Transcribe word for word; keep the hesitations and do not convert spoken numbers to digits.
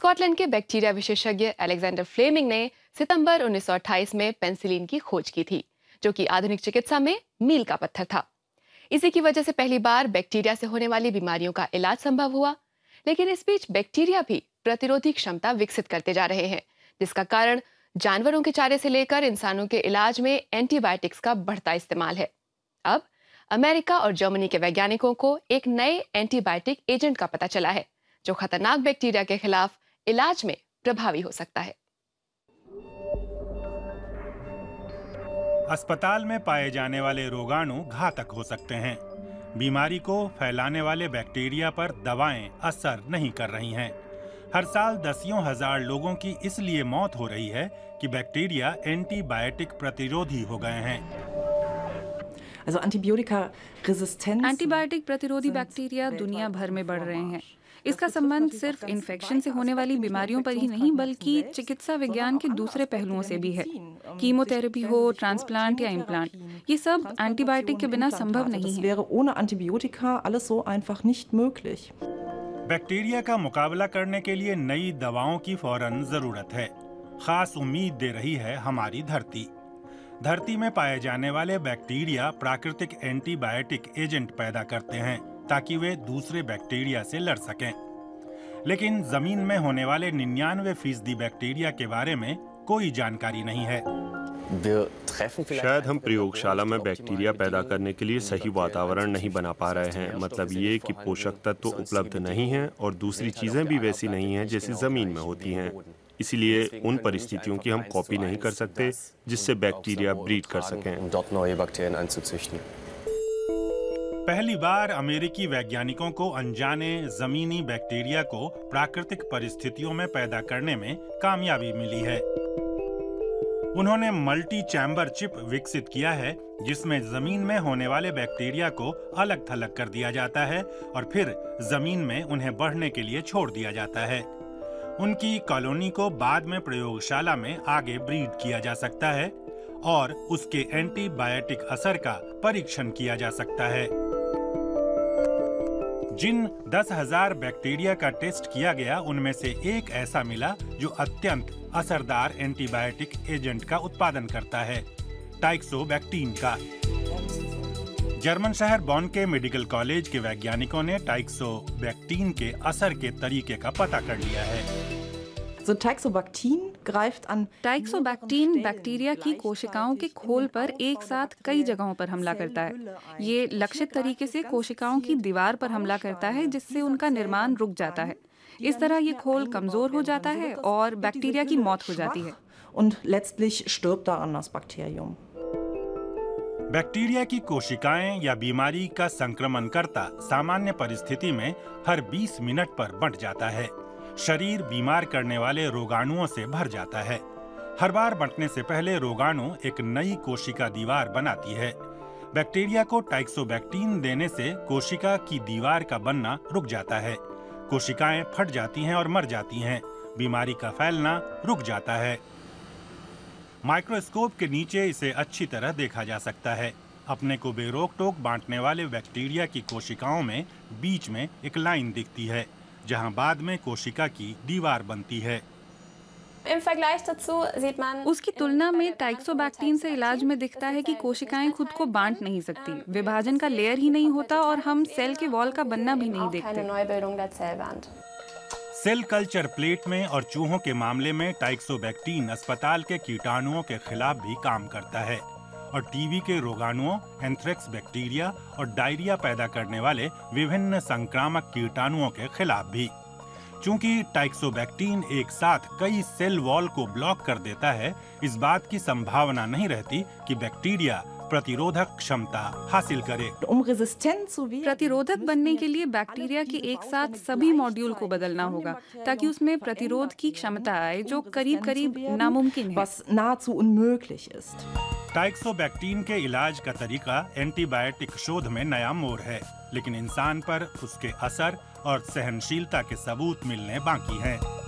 Scotland के bacteria विशेषज्ञ Alexander Fleming ने सितंबर उन्नीस सौ अट्ठाईस में पेनिसिलिन की खोज की थी, जो कि आधुनिक चिकित्सा में मील का पत्थर था। इसी की वजह से पहली बार बैक्टीरिया से होने वाली बीमारियों का इलाज संभव हुआ। लेकिन इस बीच बैक्टीरिया भी प्रतिरोधी क्षमता विकसित करते जा रहे हैं, जिसका कारण जानवरों के चारे से लेकर इंसानों के इलाज में एंटीबायोटिक्स का बढ़ता इस्तेमाल है। अब अमेरिका और जर्मनी के वैज्ञानिकों को एक नए एंटीबायोटिक एजेंट का पता चला है, जो खतरनाक बैक्टीरिया के खिलाफ इलाज में प्रभावी हो सकता है। अस्पताल में पाए जाने वाले रोगाणु घातक हो सकते हैं। बीमारी को फैलाने वाले बैक्टीरिया पर दवाएं असर नहीं कर रही हैं। हर साल दसियों हजार लोगों की इसलिए मौत हो रही है कि बैक्टीरिया एंटीबायोटिक प्रतिरोधी हो गए हैं। एंटीबायोटिक प्रतिरोधी बैक्टीरिया दुनिया भर में बढ़ रहे हैं। इसका संबंध सिर्फ इन्फेक्शन से होने वाली बीमारियों पर ही नहीं, बल्कि चिकित्सा विज्ञान के दूसरे पहलुओं से भी है। कीमोथेरेपी हो, ट्रांसप्लांट या इम्प्लांट, ये सब एंटीबायोटिक के बिना संभव नहीं है। बैक्टीरिया का मुकाबला करने के लिए नई दवाओं की फौरन जरूरत है। खास उम्मीद दे रही है हमारी धरती। धरती में पाए जाने वाले बैक्टीरिया प्राकृतिक एंटीबायोटिक एजेंट पैदा करते हैं ताकि वे दूसरे बैक्टीरिया से लड़ सकें। लेकिन जमीन में होने वाले निन्यानवे फीसदी बैक्टीरिया के बारे में कोई जानकारी नहीं है। शायद हम प्रयोगशाला में बैक्टीरिया पैदा करने के लिए सही वातावरण नहीं बना पा रहे हैं। मतलब ये कि पोषक तत्व उपलब्ध नहीं हैं और दूसरी चीजें भी वैसी नहीं हैं जैसी जमीन में होती हैं। इसीलिए उन परिस्थितियों की हम कॉपी नहीं कर सकते जिससे बैक्टीरिया ब्रीड कर सकें। पहली बार अमेरिकी वैज्ञानिकों को अनजाने जमीनी बैक्टीरिया को प्राकृतिक परिस्थितियों में पैदा करने में कामयाबी मिली है। उन्होंने मल्टी चैम्बर चिप विकसित किया है, जिसमें जमीन में होने वाले बैक्टीरिया को अलग थलग कर दिया जाता है और फिर जमीन में उन्हें बढ़ने के लिए छोड़ दिया जाता है। उनकी कॉलोनी को बाद में प्रयोगशाला में आगे ब्रीड किया जा सकता है और उसके एंटीबायोटिक असर का परीक्षण किया जा सकता है। जिन दस हजार बैक्टीरिया का टेस्ट किया गया, उनमें से एक ऐसा मिला जो अत्यंत असरदार एंटीबायोटिक एजेंट का उत्पादन करता है, टाइक्सोबैक्टीन का। जर्मन शहर बॉन के मेडिकल कॉलेज के वैज्ञानिकों ने टाइक्सोबैक्टीन के असर के तरीके का पता कर लिया है। टाइक्सोबैक्टीन बैक्टीरिया की कोशिकाओं के खोल पर एक साथ कई जगहों पर हमला करता है। ये लक्षित तरीके से कोशिकाओं की दीवार पर हमला करता है, जिससे उनका निर्माण रुक जाता है। इस तरह ये खोल कमजोर हो जाता है और बैक्टीरिया की मौत हो जाती है। बैक्टीरिया की कोशिकाएं या बीमारी का संक्रमणकर्ता सामान्य परिस्थिति में हर बीस मिनट पर बढ़ जाता है। शरीर बीमार करने वाले रोगाणुओं से भर जाता है। हर बार बंटने से पहले रोगाणु एक नई कोशिका दीवार बनाती है। बैक्टीरिया को टाइक्सोबैक्टीन देने से कोशिका की दीवार का बनना रुक जाता है। कोशिकाएं फट जाती हैं और मर जाती हैं। बीमारी का फैलना रुक जाता है। माइक्रोस्कोप के नीचे इसे अच्छी तरह देखा जा सकता है। अपने को बेरोक टोक बांटने वाले बैक्टीरिया की कोशिकाओं में बीच में एक लाइन दिखती है, जहां बाद में कोशिका की दीवार बनती है। उसकी तुलना में टाइक्सोबैक्टीन से इलाज में दिखता है कि कोशिकाएं खुद को बांट नहीं सकती, विभाजन का लेयर ही नहीं होता और हम सेल के वॉल का बनना भी नहीं देखते। सेल कल्चर प्लेट में और चूहों के मामले में टाइक्सोबैक्टीन अस्पताल के कीटाणुओं के खिलाफ भी काम करता है और टीबी के रोगाणुओं, एंथ्रेक्स बैक्टीरिया और डायरिया पैदा करने वाले विभिन्न संक्रामक कीटाणुओं के खिलाफ भी। चूंकि टाइक्सोबैक्टीन एक साथ कई सेल वॉल को ब्लॉक कर देता है, इस बात की संभावना नहीं रहती कि बैक्टीरिया प्रतिरोधक क्षमता हासिल करे। प्रतिरोधक बनने के लिए बैक्टीरिया के एक साथ सभी मॉड्यूल को बदलना होगा ताकि उसमें प्रतिरोध की क्षमता आए, जो करीब करीब नामुमकिन है। टाइक्सोबैक्टीन के इलाज का तरीका एंटीबायोटिक शोध में नया मोड़ है, लेकिन इंसान पर उसके असर और सहनशीलता के सबूत मिलने बाकी हैं।